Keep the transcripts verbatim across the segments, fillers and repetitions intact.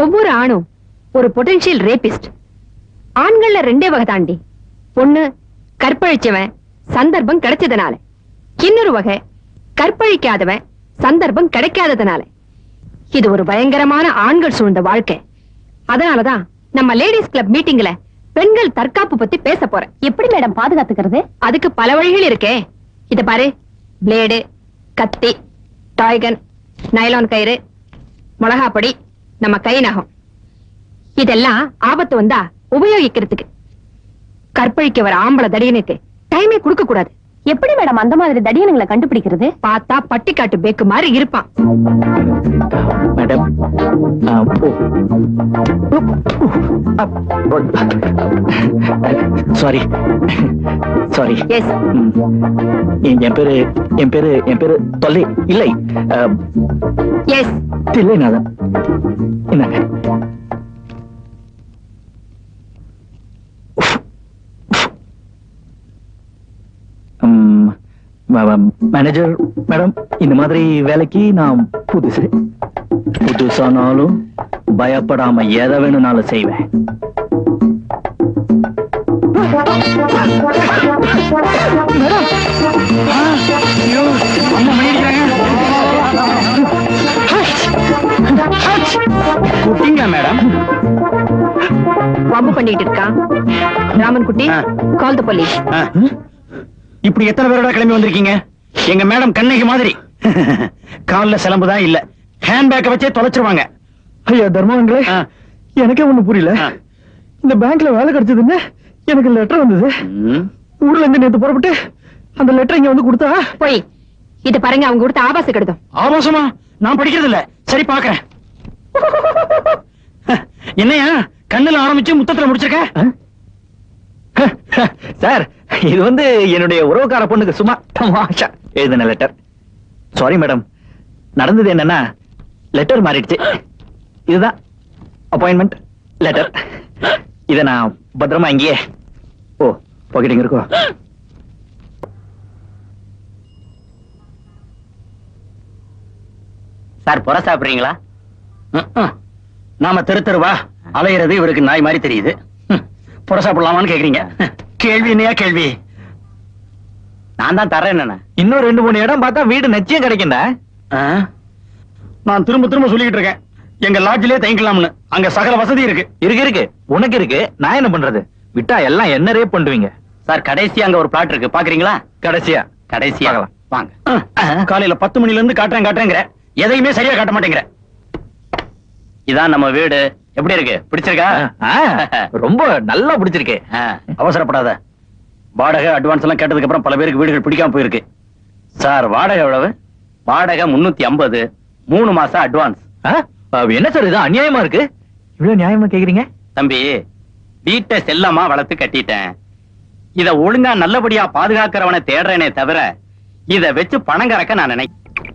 ஒவ்வொரு ஆணும் ஒரு பொட்டன்ஷியல் ரேபிஸ்ட். ஆண்கள்ல ரெண்டே வகை தாண்டி. ஒண்ணு கற்பழிச்சவன் சந்தர்ப்பம் கிடைச்சதுனால, இன்னொரு வகை கற்பழிக்காதவன் சந்தர்ப்பம் கிடைக்காததுனால. இது ஒரு பயங்கரமான ஆண்கள் சூழ்ந்த வாழ்க்கை. அதனாலதான் நம்ம லேடிஸ் கிளப் மீட்டிங்ல பெண்கள் தற்காப்பு பத்தி பேச போறேன். எப்படி மேடம் பாதுகாத்துக்கிறது? அதுக்கு பல வழிகள் இருக்கே. இத பாரு, பிளேடு, கத்தி, டாய்கன், நைலான் கயிறு, மிளகாப்பொடி, நம்ம கை நகம், இதெல்லாம் ஆபத்து வந்தா உபயோகிக்கிறதுக்கு. கற்பழிக்க வர ஆம்பளை தடியனுக்கு டைமே கொடுக்க கூடாது. எப்படி மேடம் அந்த மாதிரி தடியனுங்களை கண்டுபிடிக்கிறது? பார்த்தா பட்டிக்காட்டு பேக்கு மாதிரி இருப்பான். Madam sorry sorry. எஸ், என் பேரு என் பேரு என் பேரு தொல்லை இல்லை. எஸ் தில்லைநாதன். என்னங்க மேனேஜர் மேடம், இந்த மாதிரி வேலைக்கு நான் புதுசு. புதுசானாலும் பயப்படாம எதை வேணும்னாலும் செய்வேன். மேடம் வம்பு பண்ணிட்டு இருக்கான். ராமன் குட்டி, கால் தி போலீஸ். இப்படி எத்தனை பேரோட கிளம்பி வந்திருக்கீங்க? எங்க மேடம் கண்ணகி மாதிரி கால்ல சிலம்புதான் இல்ல, ஹேண்ட்பேக்க வச்சே தொலைச்சிருவாங்க. ஐயா தர்மாங்களே, எனக்கே ஒண்ணு புரியல. இந்த பேங்க்ல வேலை கிடைச்சதுன்னு எனக்கு லெட்டர் வந்தது. ஊர்ல இருந்து நேத்து புறப்பட்டு அந்த லெட்டர் இங்க வந்து கொடுத்தா போய் இத பாருங்க, அவங்க கொடுத்த ஆபாச கடிதம். ஆபாசமா? நான் படிக்கிறது இல்ல. சரி பாக்குறேன். என்னையா கண்ணுல ஆரம்பிச்சு முத்தத்துல முடிச்சிருக்க? சார், இது வந்து என்னுடைய உறவுக்கார பொண்ணுக்கு சும்மா தமாஷா எழுதின லெட்டர். சாரி மேடம், நடந்தது என்னன்னா லெட்டர் மாறிடுச்சு. இதுதான் அப்பாயின்மெண்ட் லெட்டர். இத நான் பத்திரமா இங்கேயே ஓ பாக்கெட்டிங் இருக்கோ. சார் புற சாப்பிடுறீங்களா? நாம தெரு தெருவா அலையிறது இவருக்கு நாய் மாதிரி தெரியுது. புற சாப்பிடலாமான்னு கேக்குறீங்க. கேள்வி என்னையா கேள்வி? நான் தான் தரேன். என்ன இன்னும் ரெண்டு மூணு இடம் பார்த்தா வீடு நிச்சயம் கிடைக்கும்டா. நான் திரும்ப திரும்ப சொல்லிட்டு இருக்கேன், எங்க லாட்ஜிலே தங்கிக்கலாம்னு. அங்க சகல வசதி இருக்கு. இருக்கு இருக்கு, உனக்கு இருக்கு. நான் என்ன பண்றது? விட்டா எல்லாம் என்ன ரேப் பண்ணுவீங்க. சார் கடைசியா அங்க ஒரு பிளாட் இருக்கு, பாக்குறீங்களா? கடைசியா கடைசியா வாங்க. காலையில பத்து மணில இருந்து காட்டுறேன் காட்டுறேங்கிற, எதையுமே சரியா காட்ட மாட்டேங்கிற. இதான் நம்ம வீடு. எப்படி இருக்கு? பிடிச்சிருக்கா? ரொம்ப நல்லா பிடிச்சிருக்கு. அவசரப்படாத. வாடகை அட்வான்ஸ் எல்லாம் கேட்டதுக்கு அப்புறம் பல பேருக்கு வீடுகள் பிடிக்காம போயிருக்கு. சார் வாடகை எவ்வளவு? வாடகை முன்னூத்தி ஐம்பது, மூணு மாசம் அட்வான்ஸ். என்ன சார் இது அநியாயமா இருக்கு? இவ்வளவு நியாயமா கேக்குறீங்க? தம்பி, வீட்டை செல்லமா வளர்த்து கட்டிட்டேன். இத ஒழுங்கா நல்லபடியா பாதுகாக்கிறவனை தேடுறேனே தவிர இத வச்சு பணம் கறக்க நான் நினை.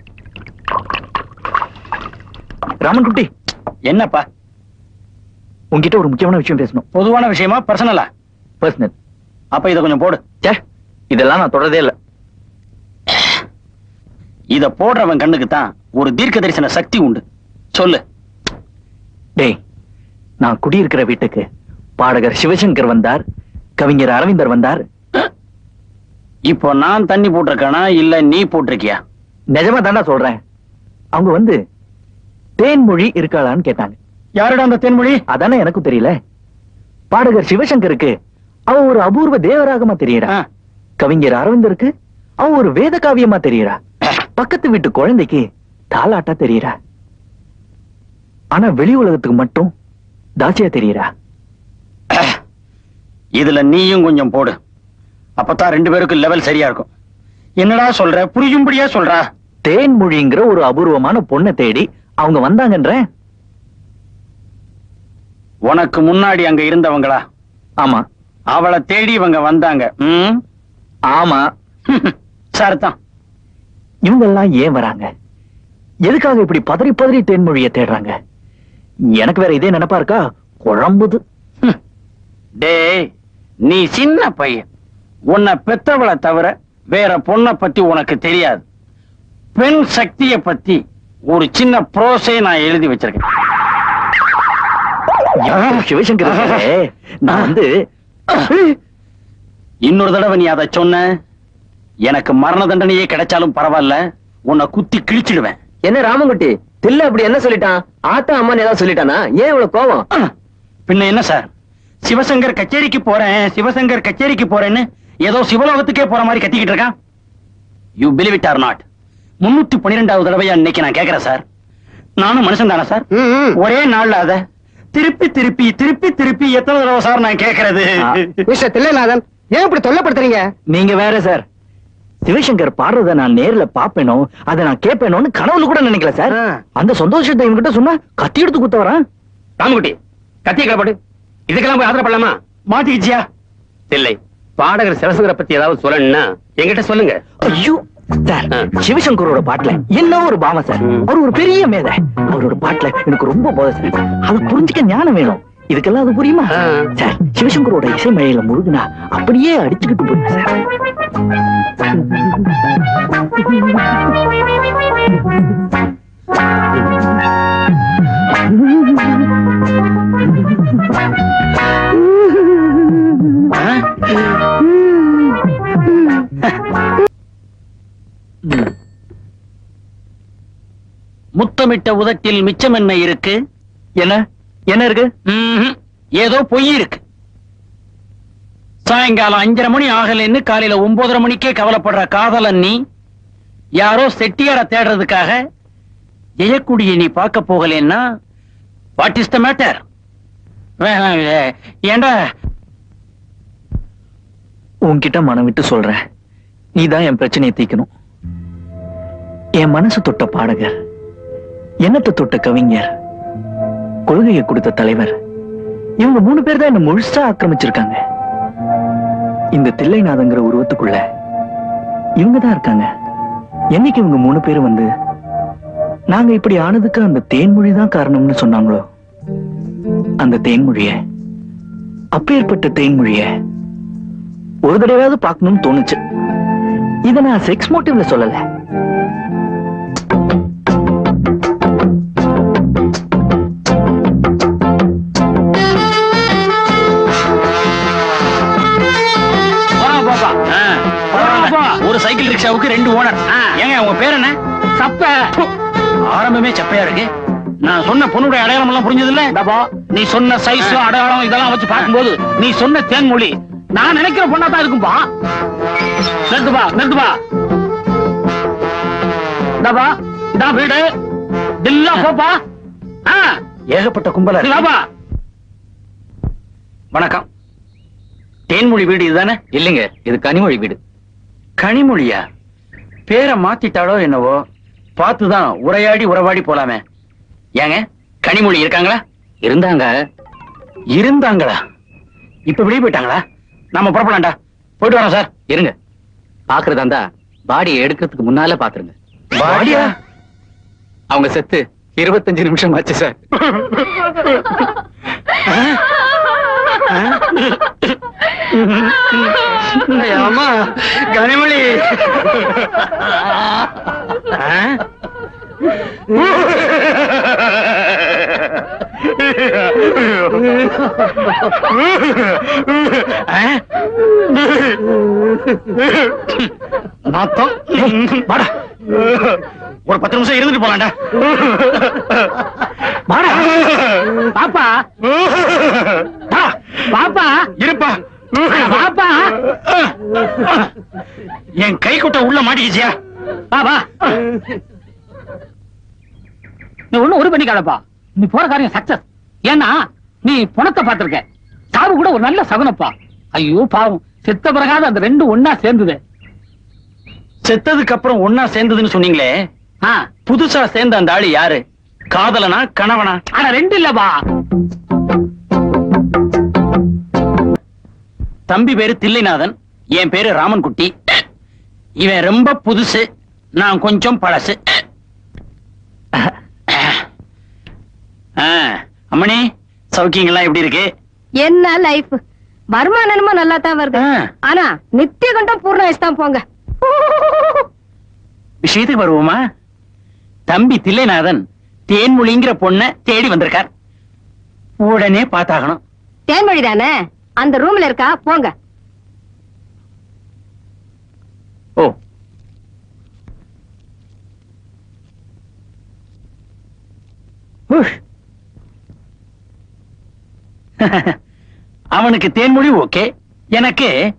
ராமன் குட்டி, என்னப்பா? உங்ககிட்ட ஒரு முக்கியமான விஷயம் பேசணும். பொதுவான விஷயமா பர்சனலா? பர்சனல். அப்ப இத கொஞ்சம் போடு. இதெல்லாம் நான் தொடரதே இல்ல. இத போடுறவன் கண்ணுக்கு தான் ஒரு தீர்க்க தரிசன சக்தி உண்டு. சொல்லு. டேய், நான் குடியிருக்கிற வீட்டுக்கு பாடகர் சிவசங்கர் வந்தார், கவிஞர் அரவிந்தர் வந்தார். இப்போ நான் தண்ணி போட்டிருக்கானா இல்ல நீ போட்டிருக்கியா? நிஜமா தாண்டா சொல்றேன். அவங்க வந்து தேன்மொழி இருக்காளான்னு கேட்டாங்க. யாருடா அந்த தேன்மொழி? அதானே எனக்கு தெரியல. பாடகர் சிவசங்கருக்கு அவ ஒரு அபூர்வ தேவராகமா தெரியறா. கவிஞர் அரவிந்தருக்கு அவ ஒரு வேத காவியமா தெரியறா. பக்கத்து வீட்டு குழந்தைக்கு தாலாட்டா தெரியறா. ஆனா வெளி உலகத்துக்கு மட்டும் தாசியா தெரியறா. இதுல நீயும் கொஞ்சம் போடு. அப்பதான் ரெண்டு பேருக்கு லெவல் சரியா இருக்கும். என்னடா சொல்ற? புரியும்படியா சொல்றா. தேன்மொழிங்கிற ஒரு அபூர்வமான பொண்ணை தேடி அவங்க வந்தாங்கன்ற. உனக்கு முன்னாடி அங்க இருந்தவங்களா? ஆமா. அவளை தேடி இவங்க வந்தாங்க. ஆமா. சரிதான். இவங்க எல்லாம் ஏன் வராங்க? எதுக்காக இப்படி பதறி பதறி தேன்மொழியை தேடுறாங்க? எனக்கு வேற இதே நினைப்பா இருக்கா? குழம்புது. டேய், நீ சின்ன பையன். உன்னை பெத்தவளை தவிர வேற பொண்ணை பத்தி உனக்கு தெரியாது. பெண் சக்தியை பத்தி ஒரு சின்ன ப்ரோஸை நான் எழுதி வச்சிருக்கேன். சிவசங்கர் இருக்காரே, நான் வந்து இன்னொரு தடவை நீ அதை சொன்ன எனக்கு மரண தண்டனையே கிடைச்சாலும் பரவாயில்ல, உன்னை குத்தி கிழிச்சிடுவேன். என்ன ராமங்குட்டி தில்ல அப்படி என்ன சொல்லிட்டான்? ஆத்தா அம்மா ஏதாவது சொல்லிட்டானா? ஏன் இவ்வளவு கோவம்? பின்ன என்ன சார், சிவசங்கர் கச்சேரிக்கு போறேன் சிவசங்கர் கச்சேரிக்கு போறேன்னு ஏதோ சிவலோகத்துக்கே போற மாதிரி கத்திக்கிட்டு இருக்கான். You believe it or not, முன்னூத்தி பன்னிரெண்டாவது தடவையா இன்னைக்கு நான் கேட்கிறேன் சார். நானும் மனுஷன் தானே சார்? ஒரே நாள்ல அத திருப்பி திருப்பி திருப்பி திருப்பி எத்தனை தடவை சார் நான் கேட்கறது? மிஸ்டர் தில்லைநாதன், ஏன் இப்படி தொல்லப்படுத்துறீங்க? நீங்க வேற சார். சிவசங்கர் பாடுறத நான் நேர்ல பாப்பேனோ அதை நான் கேட்பேனோன்னு கனவுல கூட நினைக்கல சார். அந்த சந்தோஷத்தை இவங்கிட்ட சொன்னா கத்தி எடுத்து குத்த வரான். ராமகுட்டி கத்திய கிளப்பாடு, இதுக்கெல்லாம் போய் ஆதரப்படலாமா? மாட்டிக்கிச்சியா? இல்லை, பாடகர் சிவசங்கரை பத்தி ஏதாவது சொல்லணும்னா என்கிட்ட சொல்லுங்க. ஐயோ சார், சிவசங்கரோட பாட்டுல என்ன ஒரு பாவம் சார். அவர் ஒரு பெரிய மேதை. அவரோட பாட்டுல எனக்கு ரொம்ப போதை சார். அதை புரிஞ்சுக்க ஞானம் வேணும். இதுக்கெல்லாம் அது புரியுமா சார்? சிவசங்கரோட இசை மழையில முழுகுனா அப்படியே அடிச்சுக்கிட்டு போயிடும் சார். முத்தமிட்ட உதட்டில் மிச்சம் என்ன இருக்கு? என்ன என்ன இருக்கு? ஏதோ பொய் இருக்கு. சாயங்காலம் அஞ்சரை மணி ஆகலன்னு காலையில ஒன்பதரை மணிக்கே கவலைப்படுற காதலன் நீ, யாரோ செட்டியார தேடுறதுக்காக ஜெயக்குடியை நீ பார்க்க போகலன்னா வாட் இஸ் த மேட்டர்? ஏண்டா உன்கிட்ட மனம் விட்டு சொல்றேன், நீதான் என் பிரச்சனையை தீக்கணும். என் மனசு தொட்ட பாடகர், எண்ணத்தை தொட்ட கவிஞர், கொள்கையை கொடுத்த தலைவர், இவங்க மூணு பேர் தான் என்ன முழுசா ஆக்கிரமிச்சிருக்காங்க. இந்த தில்லைநாதங்கிற உருவத்துக்குள்ள இவங்க தான் இருக்காங்க. என்னைக்கு இவங்க மூணு பேரும் வந்து நாங்க இப்படி ஆனதுக்கு அந்த தேன்மொழி தான் காரணம்னு சொன்னாங்களோ, அந்த தேன்மொழிய, அப்பேற்பட்ட தேன்மொழிய ஒரு தடவையாவது பார்க்கணும்னு தோணுச்சு. இத நான் செக்ஸ் மோட்டிவ்ல சொல்லல. ஒரு சைக்கிள் ரிக்ஷாவுக்கு ரெண்டு ஓனர். ஏங்க உங்க பேர் என்ன? சப்ப. ஆரம்பமே சப்பையா இருக்கு. நான் சொன்ன பொண்ணுடைய அடையாளம் எல்லாம் புரிஞ்சது இல்ல? நீ சொன்ன சைஸ் அடையாளம் இதெல்லாம் வச்சு பார்க்கும்போது நீ சொன்ன தேன்மொழி நான் நினைக்கிற பொண்ணா தான் இருக்கும்பா. நிறுத்துப்பா நிறுத்துப்பா. இதாப்பா இதான் வீடு. தில்லா போப்பா. ஏகப்பட்ட கும்பல. வணக்கம். தேன்மொழி வீடு இதுதானே? இல்லைங்க, இது கனிமொழி வீடு. கனிமொழியா? பேரை மாத்திட்டாளோ என்னவோ. பார்த்துதான் உரையாடி உறவாடி போலாமே. ஏங்க கனிமொழி இருக்காங்களா? இருந்தாங்க. இருந்தாங்களா? இப்ப வெளியே போயிட்டாங்களா? நாம புறப்படலாம்டா. போயிட்டு வரோம் சார். இருங்க, பாக்குறதா இருந்தா பாடியை எடுக்கிறதுக்கு முன்னால பாத்துருங்க. பாடியா? அவங்க செத்து இருபத்தஞ்சு நிமிஷம் ஆச்சு சார். அம்மா கனிமொழி. நாத்தம். வாடா, ஒரு பத்து நிமிஷம் இருந்துட்டு போலாம்டா. வாடா பாப்பா. பாப்பா இருப்பா. பாப்பா என் கை குட்ட உள்ள மாட்டிக்கிச்சியா? பாப்பா நீ ஒண்ணும் ஒரு பண்ணிக்காதப்பா. நீ போற காரியம் சக்சஸ். ஏன்னா நீ பணத்தை பார்த்திருக்க. சாவு கூட ஒரு நல்ல சகுனப்பா. ஐயோ பாவம், செத்த பிறகாத அந்த ரெண்டு ஒன்னா சேர்ந்தது. செத்ததுக்கு அப்புறம் ஒன்னா சேர்ந்ததுன்னு சொன்னீங்களே, புதுசா சேர்ந்த அந்த ஆளு யாரு? காதலனா கணவனா? ஆனா ரெண்டு இல்லப்பா. தம்பி பேரு தில்லைநாதன், என் பேரு ராமன்குட்டி. இவன் ரொம்ப புதுசு, நான் கொஞ்சம் பழசு. அம்மணி சௌக்கியங்கள்லாம் எப்படி இருக்கு? என்ன லைஃப், வருமானமா நல்லா தான் வருது. ஆனா நித்திய கண்டம் பூர்ண வயசு தான் போங்க. விஷயத்துக்கு வருவோமா? தம்பி தில்லைநாதன் தேன்மொழிங்கிற பொண்ண தேடி வந்திருக்கார். உடனே பார்த்தாகணும். தேன்மொழி தானே, அந்த ரூம்ல இருக்கா, போங்க. ஓ அவனுக்கு தேன்மொழி ஓகே, எனக்கு